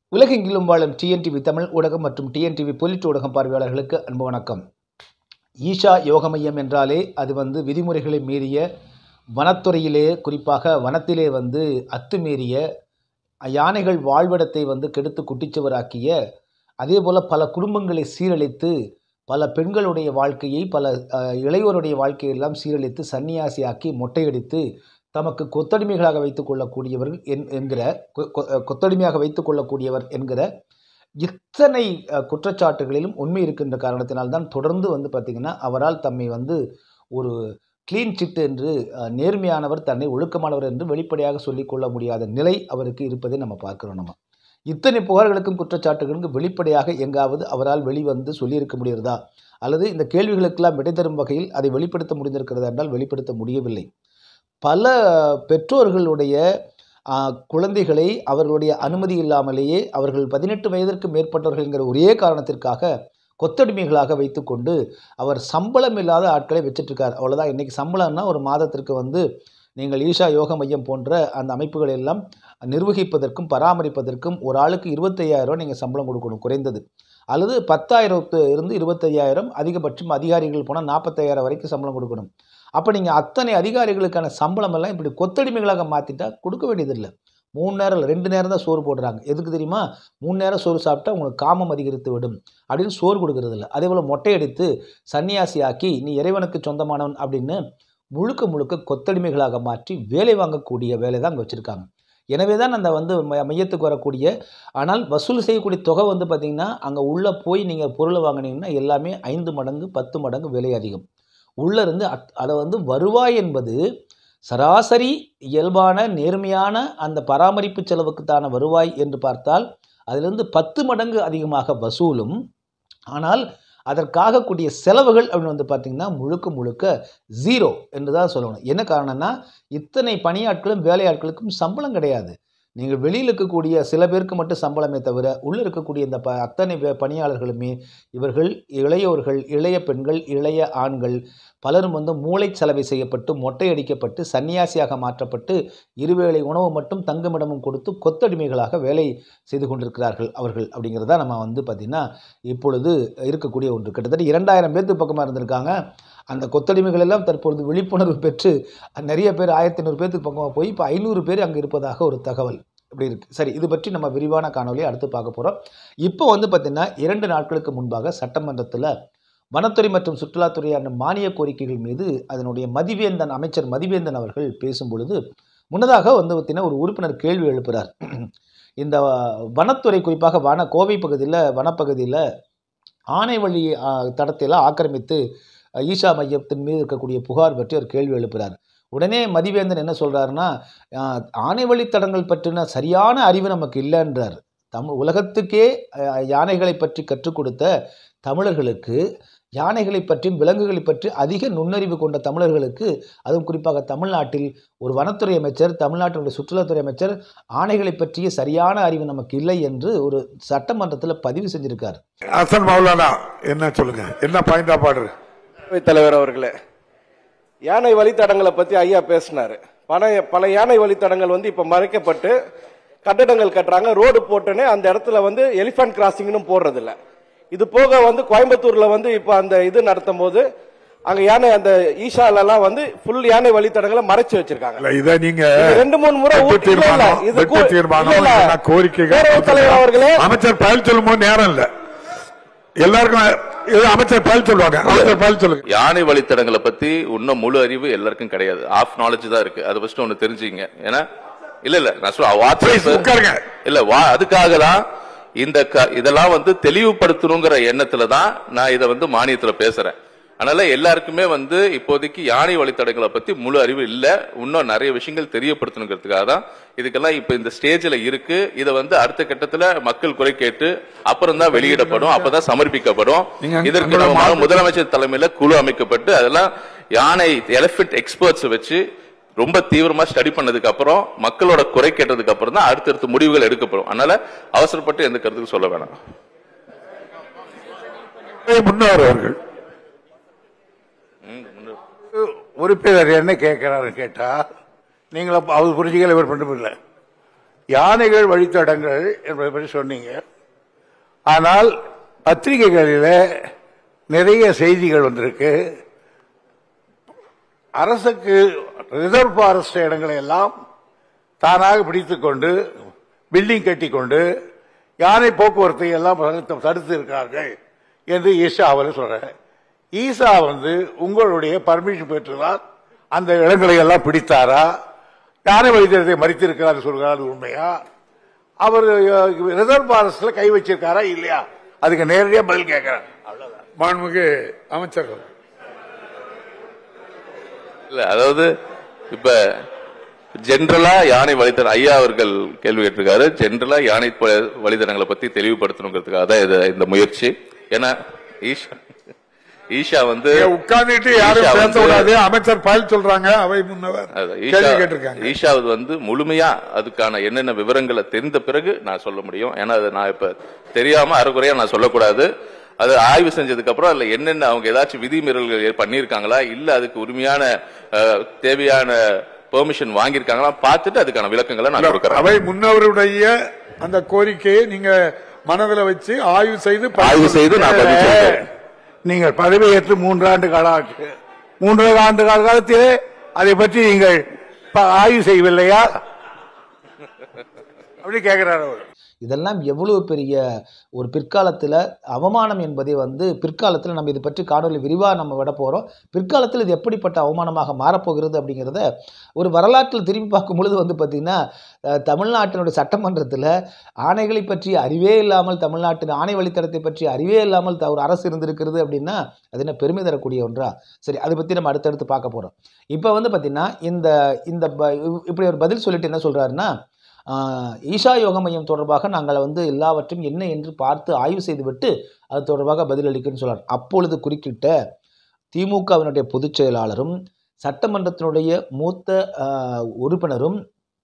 உலகெங்கிலும் வாழும் டிஎன்டிவி தமிழ் ஊடகம் மற்றும் டிஎன்டிவி பொலிட் ஊடகம் பார்வையாளர்களுக்கு அன்பு வணக்கம். ஈஷா யோக மையம் என்றாலே அது விதிமுறைகளை மீறிய வனத்துறையிலே, குறிப்பாக வனத்திலே அத்துமீறிய யானைகள் வாழ்விடத்தை கெடுத்து குட்டிச்சுவராக்கிய, அதே போல் பல குடும்பங்களை சீரழித்து, பல பெண்களுடைய வாழ்க்கையை, பல இளையோருடைய வாழ்க்கையெல்லாம் சீரழித்து சன்னியாசியாக்கி மொட்டையடித்து தமக்கு கொத்தடிமைகளாக வைத்துக் கொள்ளக்கூடியவர்கள் என்கிற இத்தனை குற்றச்சாட்டுகளிலும் உண்மை இருக்கின்ற காரணத்தினால்தான் தொடர்ந்து பார்த்திங்கன்னா அவரால் தம்மை ஒரு கிளீன் சிட் என்று, நேர்மையானவர், தன்னை ஒழுக்கமானவர் என்று வெளிப்படையாக சொல்லிக்கொள்ள முடியாத நிலை அவருக்கு இருப்பதை நம்ம பார்க்கிறோம். இத்தனை புகார்களுக்கும் குற்றச்சாட்டுகளுக்கும் வெளிப்படையாக எங்காவது அவரால் சொல்லியிருக்க முடிகிறதா, அல்லது இந்த கேள்விகளுக்கெல்லாம் விடை தரும் வகையில் அதை வெளிப்படுத்த முடிந்திருக்கிறதா என்றால் வெளிப்படுத்த முடியவில்லை. பல பெற்றோர்களுடைய குழந்தைகளை அவர்களுடைய அனுமதி இல்லாமலேயே அவர்கள் 18 வயதிற்கு மேற்பட்டவர்கள் என்கிற ஒரே காரணத்திற்காக கொத்தடிமைகளாக வைத்துக்கொண்டு அவர் சம்பளம் இல்லாத ஆட்களை வச்சிட்ருக்கார். அவ்வளோதான். இன்றைக்கி சம்பளம்னா ஒரு மாதத்திற்கு நீங்கள் ஈஷா யோக மையம் போன்ற அந்த அமைப்புகளை எல்லாம் நிர்வகிப்பதற்கும் பராமரிப்பதற்கும் ஒரு ஆளுக்கு 25,000 நீங்கள் சம்பளம் கொடுக்கணும் குறைந்தது, அல்லது 10,000 இருந்து 25,000, அதிகபட்சம் அதிகாரிகள் போனால் 45,000 வரைக்கும் சம்பளம் கொடுக்கணும். அப்போ நீங்கள் அத்தனை அதிகாரிகளுக்கான சம்பளம் எல்லாம் இப்படி கொத்தடிமைகளாக மாற்றிட்டா கொடுக்க வேண்டியதில்லை. 3 நேரம் இல்லை, 2 நேரம் தான் சோறு போடுறாங்க. எதுக்கு தெரியுமா? 3 நேரம் சோறு சாப்பிட்டா உங்களுக்கு காமம் அதிகரித்து விடும் அப்படின்னு சோறு கொடுக்கறது இல்லை. அதே போல் மொட்டையடித்து சன்னியாசியாக்கி நீ இறைவனுக்கு சொந்தமானவன் அப்படின்னு முழுக்க முழுக்க கொத்தடிமைகளாக மாற்றி வேலை வாங்கக்கூடிய வேலை தான் அங்கே வச்சுருக்காங்க. எனவே தான் அந்த மையத்துக்கு வரக்கூடிய, ஆனால் வசூல் செய்யக்கூடிய தொகை பார்த்திங்கன்னா அங்கே உள்ளே போய் நீங்கள் பொருளை வாங்கினீங்கன்னா எல்லாமே 5 மடங்கு 10 மடங்கு விலை அதிகம். உள்ளே இருந்து அதை வருவாய் என்பது சராசரி இயல்பான நேர்மையான அந்த பராமரிப்பு செலவுக்குத்தான வருவாய் என்று பார்த்தால் அதிலிருந்து 10 மடங்கு அதிகமாக வசூலும், ஆனால் அதற்காக கூடிய செலவுகள் அப்படின்னு பார்த்திங்கன்னா முழுக்க முழுக்க 0 என்று தான் சொல்லணும். என்ன காரணம்னா இத்தனை பணியாட்களும் வேலையாட்களுக்கும் சம்பளம் கிடையாது. நீங்கள் வெளியில் இருக்கக்கூடிய சில பேருக்கு மட்டும் சம்பளமே தவிர உள்ளே இருக்கக்கூடிய இந்த அத்தனை பணியாளர்களுமே இவர்கள் இளையோர்கள், இளைய பெண்கள், இளைய ஆண்கள் பலரும் மூளை செலவை செய்யப்பட்டு மொட்டையடிக்கப்பட்டு சன்னியாசியாக மாற்றப்பட்டு இருவேளை உணவு மட்டும் தங்குமிடமும் கொடுத்து கொத்தடிமைகளாக வேலை செய்து கொண்டிருக்கிறார்கள் அவர்கள். அப்படிங்கிறதா நம்ம பார்த்திங்கன்னா இப்பொழுது இருக்கக்கூடிய ஒன்று. கிட்டத்தட்ட 2,000 பேருக்கு பக்கமாக இருந்திருக்காங்க. அந்த கொத்தடிமைகள் எல்லாம் தற்பொழுது விழிப்புணர்வு பெற்று நிறைய பேர் 1,500 பேருக்கு பக்கமாக போய் இப்போ 500 பேர் அங்கே இருப்பதாக ஒரு தகவல் இப்படி இருக்குது. சரி, இது பற்றி நம்ம விரிவான காணொலியை அடுத்து பார்க்க போகிறோம். இப்போ பார்த்திங்கன்னா 2 நாட்களுக்கு முன்பாக சட்டமன்றத்தில் வனத்துறை மற்றும் சுற்றுலாத்துறையான மானிய கோரிக்கைகள் மீது அதனுடைய அமைச்சர் மதிவேந்தன் அவர்கள் பேசும் பொழுது முன்னதாக பார்த்திங்கன்னா ஒரு உறுப்பினர் கேள்வி எழுப்புகிறார். இந்த வனத்துறை குறிப்பாக கோவை பகுதியில் வனப்பகுதியில் ஆனை வழி தடத்தையெல்லாம் ஆக்கிரமித்து ஈஷா மையத்தின் மீது இருக்கக்கூடிய புகார் பற்றி ஒரு கேள்வி எழுப்புகிறார். உடனே மதிவேந்தன் என்ன சொல்கிறாருன்னா, ஆனை வழித்தடங்கள் பற்றின சரியான அறிவு நமக்கு இல்லைன்றார். உலகத்துக்கே யானைகளை பற்றி கற்றுக் கொடுத்த தமிழர்களுக்கு, யானைகளை பற்றியும் விலங்குகளை பற்றி அதிக நுண்ணறிவு கொண்ட தமிழர்களுக்கு, அதுவும் குறிப்பாக தமிழ்நாட்டில் ஒரு வனத்துறை அமைச்சர், தமிழ்நாட்டினுடைய சுற்றுலாத்துறை அமைச்சர் ஆணைகளை பற்றிய சரியான அறிவு நமக்கு இல்லை என்று ஒரு சட்டமன்றத்தில் பதிவு செஞ்சிருக்கார். ஹசன் மௌலானா என்ன சொல்லுங்க, என்ன பாயிண்டா பாடுற தலைவர் அவர்களே, யானை வழித்தடங்களை பத்தி ஐயா பேசினாரு. பல யானை வழித்தடங்கள் இப்ப மறைக்கப்பட்டு கட்டடங்கள் கட்டுறாங்க. ரோடு போட்டுன்னு அந்த இடத்துல எலிபென்ட் கிராசிங்னு போடுறது இல்ல. இது போக கோயம்புத்தூர்ல இப்ப அந்த இது நடத்தும் போது அங்க யானை அந்த ஈஷால எல்லாம் ஃபுல் யானை வழித்தடங்களை மறைச்சு வச்சிருக்காங்க. இத நீங்க 2-3 முறை கோரிக்கைகள் தலைவர் அவர்களே, அமைச்சர் பதில் சொல்லும் நேரம் இல்ல, எல்லாருக்கும் அமைச்சர் பதில் சொல்லுவாங்க. அமைச்சர் பதில் சொல்லுங்க. யானை வழித்தடங்களை பத்தி இன்னும் முழு அறிவு எல்லாருக்கும் கிடையாது. ஆஃப் நாலேஜ் தான் இருக்கு. அது ஃபர்ஸ்ட் ஒன்னு தெரிஞ்சுங்க. ஏன்னா இல்ல நான் சொல்ல இல்ல அதுக்காக தான் இதெல்லாம் தெளிவுபடுத்தணுங்கிற எண்ணத்துல தான் நான் இதை மானியத்துல பேசுறேன். அதனால எல்லாருக்குமே இப்போதைக்கு யானை வழித்தடங்களை பத்தி முழு அறிவு இல்ல. இன்னும் நிறைய விஷயங்கள் தெரியப்படுத்தணுங்கிறதுக்காக தான் இதுக்கெல்லாம் இப்ப இந்த ஸ்டேஜ்ல இருக்கு. இதை அடுத்த கட்டத்துல மக்கள் குறை கேட்டு அப்புறம் தான் வெளியிடப்படும், அப்பதான் சமர்ப்பிக்கப்படும். இதற்கு முதலமைச்சர் தலைமையில குழு அமைக்கப்பட்டு அதெல்லாம் யானை எலிபென்ட் எக்ஸ்பர்ட்ஸ் வச்சு ரொம்ப தீவிரமா ஸ்டடி பண்ணதுக்கு அப்புறம் மக்களோட குறை கேட்டதுக்கு அப்புறம் தான் அடுத்தடுத்த முடிவுகள் எடுக்கப்படும். அதனால அவசரப்பட்டு எந்த கருத்துக்கு சொல்ல வேணாம். முன்னவர்கள் உறுப்பினர் என்ன கேட்கிறாரு கேட்டா, நீங்களும் அவர் புரிஞ்சுக்கல, இவர் பண்ணல. யானைகள் வழித்தடங்கள் என்பதை பற்றி சொன்னீங்க. ஆனால் பத்திரிகைகளில் நிறைய செய்திகள் வந்திருக்கு. அரசுக்கு ரிசர்வ் ஃபாரஸ்ட் இடங்களை எல்லாம் தானாக பிடித்துக்கொண்டு பில்டிங் கட்டிக்கொண்டு யானை போக்குவரத்தை எல்லாம் தடுத்து இருக்கிறார்கள் என்று ஈஷா அவர் சொல்றார். ஈசா உங்களுடைய பர்மிஷன் பெற்றுதான் அந்த இடங்களை எல்லாம் பிடித்தாரா? யானை வைத்தியத்தை மறித்திருக்கிறார் சொல்கிறார், உண்மையா? அவர் ரிசர்வ் ஃபாரஸ்ட்ல கை வச்சிருக்காரா இல்லையா? அதுக்கு நேரடியாக பதில் கேட்கிறார். மாண்புமிகு அமைச்சர்கள். இல்ல, அதாவது இப்ப ஜென்ரலா யானை வழித்தடம் ஐயா அவர்கள் கேள்வி கேட்டிருக்காரு. ஜென்ரலா யானை வழித்தடங்களை பத்தி தெளிவுபடுத்தணுங்கிறதுக்காக தான் இந்த முயற்சி. ஏன்னா ஈஷா உட்கார்ந்துட்டு யாரும் பேசக்கூடாது, அமைச்சர் பதில் சொல்றாங்க, அவை முன்னவர் கேட்டிருக்காங்க. ஈஷா முழுமையா அதுக்கான என்னென்ன விவரங்களை தெரிந்த பிறகு நான் சொல்ல முடியும். ஏன்னா அது நான் இப்ப தெரியாம அரைக்குறையா நான் சொல்லக்கூடாது. அது ஆய்வு செஞ்சதுக்கு அப்புறம் அதுல என்னென்ன அவங்க ஏதாச்சும் விதிமீறல்கள் பண்ணிருக்காங்களா, இல்ல அதுக்கு உரிமையான தேவையான பெர்மிஷன் வாங்கியிருக்காங்களா பார்த்துட்டு அதுக்கான விளக்கங்களை நான் கொடுக்கிறேன். அவை முன்னவருடைய அந்த கோரிக்கையை நீங்க மனதில் வச்சு ஆய்வு செய்து நான் நீங்கள் பதவியேற்று 3 ஆண்டு காலம் ஆச்சு. 3 ஆண்டு காலத்திலே அதை பற்றி நீங்கள் ஆய்வு செய்யவில்லையா அப்படி கேட்கிறார் அவர். இதெல்லாம் எவ்வளவு பெரிய ஒரு பிற்காலத்தில் அவமானம் என்பதை பிற்காலத்தில் நம்ம இதை பற்றி காணொலி விரிவாக நம்ம விட போகிறோம். பிற்காலத்தில் இது எப்படிப்பட்ட அவமானமாக மாறப்போகிறது அப்படிங்கிறத ஒரு வரலாற்றில் திரும்பி பார்க்கும் பொழுது பார்த்திங்கன்னா, தமிழ்நாட்டினுடைய சட்டமன்றத்தில் ஆணைகளை பற்றி அறிவே இல்லாமல், தமிழ்நாட்டின் ஆணை வழித்தடத்தை பற்றி அறிவே இல்லாமல் ஒரு அரசு இருந்திருக்கிறது அப்படின்னா அது என்ன பெருமை தரக்கூடிய ஒன்றா? சரி, அதை பற்றி நம்ம அடுத்தடுத்து பார்க்க போகிறோம். இப்போ பார்த்திங்கன்னா இந்த இப்படி ஒரு பதில் சொல்லிட்டு என்ன சொல்கிறாருன்னா, ஈஷா யோக மையம் தொடர்பாக நாங்கள் எல்லாவற்றையும் என்ன என்று பார்த்து ஆய்வு செய்துவிட்டு அது தொடர்பாக பதிலளிக்கணும்னு சொல்றார். அப்பொழுது குறுக்கிட்ட திமுகவினுடைய பொதுச் செயலாளரும் சட்டமன்றத்தினுடைய மூத்த உறுப்பினரும்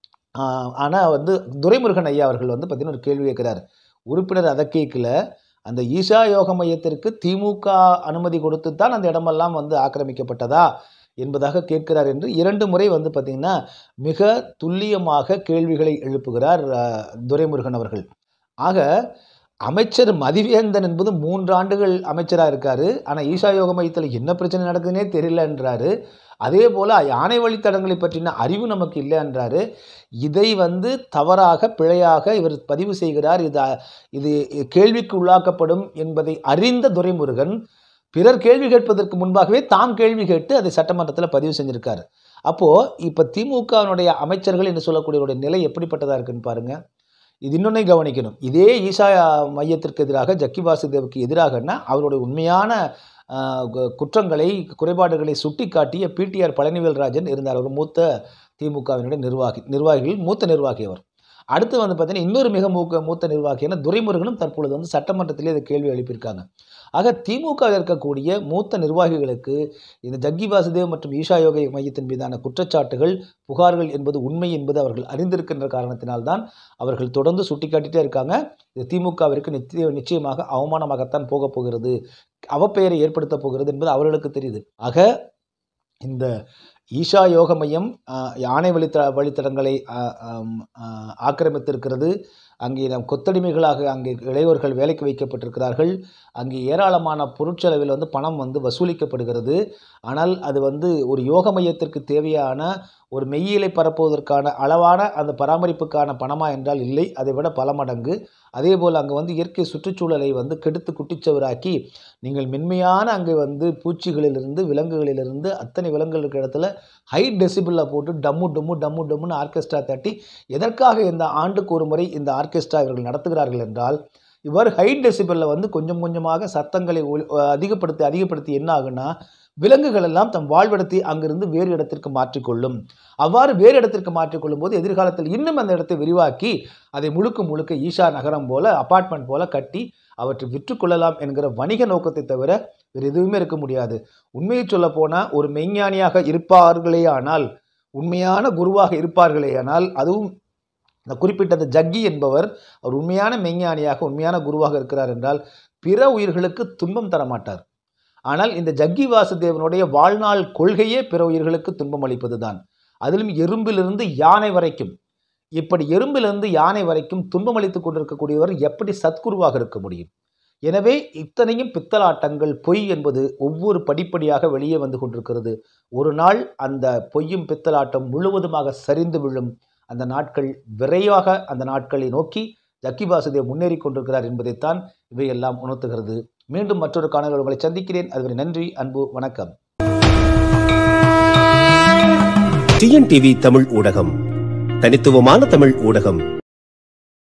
ஆனால் துரைமுருகன் ஐயா அவர்கள் பார்த்தீங்கன்னா ஒரு கேள்வி கேட்கிறார். உறுப்பினர் அதை கேட்கல, அந்த ஈஷா யோக மையத்திற்கு திமுக அனுமதி கொடுத்து தான் அந்த இடமெல்லாம் ஆக்கிரமிக்கப்பட்டதா என்பதாக கேட்கிறார் என்று 2 முறை பார்த்திங்கன்னா மிக துல்லியமாக கேள்விகளை எழுப்புகிறார் துரைமுருகன் அவர்கள். ஆக அமைச்சர் மதிவேந்தன் என்பது 3 ஆண்டுகள் அமைச்சராக இருக்கார். ஆனால் ஈஷா யோக மையத்தில் என்ன பிரச்சனை நடக்குதுன்னே தெரியலன்றாரு. அதே போல் யானை வழித்தடங்களை பற்றின அறிவு நமக்கு இல்லைன்றாரு. இதை தவறாக பிழையாக இவர் பதிவு செய்கிறார். இது கேள்விக்கு உள்ளாக்கப்படும் என்பதை அறிந்த துரைமுருகன் பிறர் கேள்வி கேட்பதற்கு முன்பாகவே தாம் கேள்வி கேட்டு அதை சட்டமன்றத்தில் பதிவு செஞ்சிருக்காரு. அப்போது இப்போ திமுகவினுடைய அமைச்சர்கள் என்று சொல்லக்கூடியவருடைய நிலை எப்படிப்பட்டதாக இருக்குன்னு பாருங்கள். இது இன்னொன்னே கவனிக்கணும். இதே ஈஷா மையத்திற்கு எதிராக ஜக்கி வாசுதேவுக்கு எதிராகன்னா அவருடைய உண்மையான குற்றங்களை குறைபாடுகளை சுட்டி காட்டிய பிடிஆர் பழனிவேல்ராஜன் இருந்தார். ஒரு மூத்த திமுகவினுடைய நிர்வாகிகள் மூத்த நிர்வாகி அவர். அடுத்து பார்த்தீங்கன்னா இன்னொரு மிக மூத்த நிர்வாகியான துரைமுருகனும் தற்பொழுது சட்டமன்றத்திலே இதை கேள்வி எழுப்பியிருக்காங்க. ஆக திமுக இருக்கக்கூடிய மூத்த நிர்வாகிகளுக்கு இந்த ஜக்கி வாசுதேவ் மற்றும் ஈஷா யோக மையத்தின் மீதான குற்றச்சாட்டுகள் புகார்கள் என்பது உண்மை என்பது அவர்கள் அறிந்திருக்கின்ற காரணத்தினால்தான் அவர்கள் தொடர்ந்து சுட்டிக்காட்டிட்டே இருக்காங்க. இது திமுகவிற்கு நிச்சயமாக அவமானமாகத்தான் போக போகிறது, அவப்பெயரை ஏற்படுத்த போகிறது என்பது அவர்களுக்கு தெரியுது. ஆக இந்த ஈஷா யோக மையம் யானை வழித்தடங்களை ஆக்கிரமித்திருக்கிறது. அங்கே நாம் கொத்தடிமைகளாக அங்கே இளையோர்கள் வேலைக்கு வைக்கப்பட்டிருக்கிறார்கள். அங்கே ஏராளமான பொருட்செலவில் பணம் வசூலிக்கப்படுகிறது. ஆனால் அது ஒரு யோக மையத்திற்கு தேவையான ஒரு மெய்யியலை பரப்புவதற்கான அளவான அந்த பராமரிப்புக்கான பணமா என்றால் இல்லை, அதை விட பல மடங்கு. அதே போல் அங்கே இயற்கை சுற்றுச்சூழலை கெடுத்து குட்டிச்சவராக்கி நீங்கள் மென்மையான அங்கே பூச்சிகளிலிருந்து விலங்குகளிலிருந்து அத்தனை விலங்குகள் இருக்கிற இடத்துல ஹை டெசிபிளில் போட்டு டம்மு டம்மு டம்மு டம்முன்னு ஆர்கெஸ்ட்ரா தட்டி எதற்காக இந்த ஆண்டுக்கு ஒரு முறை இந்த ஆர்கெஸ்ட்ரா இவர்கள் நடத்துகிறார்கள் என்றால், இவ்வாறு ஹை டெசிபிளில் கொஞ்சம் கொஞ்சமாக சத்தங்களை அதிகப்படுத்தி என்ன ஆகுன்னா விலங்குகள் எல்லாம் தம் வாழ்விடத்தை அங்கிருந்து வேறு இடத்திற்கு மாற்றிக்கொள்ளும். அவ்வாறு வேறு இடத்திற்கு மாற்றிக்கொள்ளும் போது எதிர்காலத்தில் இன்னும் அந்த இடத்தை விரிவாக்கி அதை முழுக்க ஈஷா நகரம் போல அபார்ட்மெண்ட் போல கட்டி அவற்றை விற்றுக்கொள்ளலாம் என்கிற வணிக நோக்கத்தை தவிர வேறு எதுவுமே இருக்க முடியாது. உண்மையை சொல்ல போனால் ஒரு மெய்ஞானியாக இருப்பார்களேயானால், உண்மையான குருவாக இருப்பார்களேயானால், அதுவும் இந்த குறிப்பிட்ட ஜக்கி என்பவர் அவர் உண்மையான மெய்ஞானியாக உண்மையான குருவாக இருக்கிறார் என்றால் பிற உயிர்களுக்கு துன்பம் தர மாட்டார். ஆனால் இந்த ஜக்கி வாசுதேவனுடைய வாழ்நாள் கொள்கையே பிற உயிர்களுக்கு துன்பம் அளிப்பது தான். அதிலும் எறும்பிலிருந்து யானை வரைக்கும் இப்படி எறும்பிலிருந்து யானை வரைக்கும் துன்பமளித்துக் கொண்டிருக்கக்கூடியவர் எப்படி சத்குருவாக இருக்க முடியும்? எனவே இத்தனையும் பித்தலாட்டங்கள், பொய் என்பது ஒவ்வொரு படிப்படியாக வெளியே வந்து கொண்டிருக்கிறது. ஒரு நாள் அந்த பொய்யும் பித்தலாட்டம் முழுவதுமாக சரிந்து விழும். அந்த நாட்கள் விரைவாக அந்த நாட்களை நோக்கி ஜக்கி வாசுதேவ் முன்னேறி கொண்டிருக்கிறார் என்பதைத்தான் இவையெல்லாம் உணர்த்துகிறது. மீண்டும் மற்றொரு காணொளியில் உங்களை சந்திக்கிறேன். அதுவரை நன்றி, அன்பு, வணக்கம். டிஎன்டிவி தமிழ் ஊடகம், தனித்துவமான தமிழ் ஊடகம்.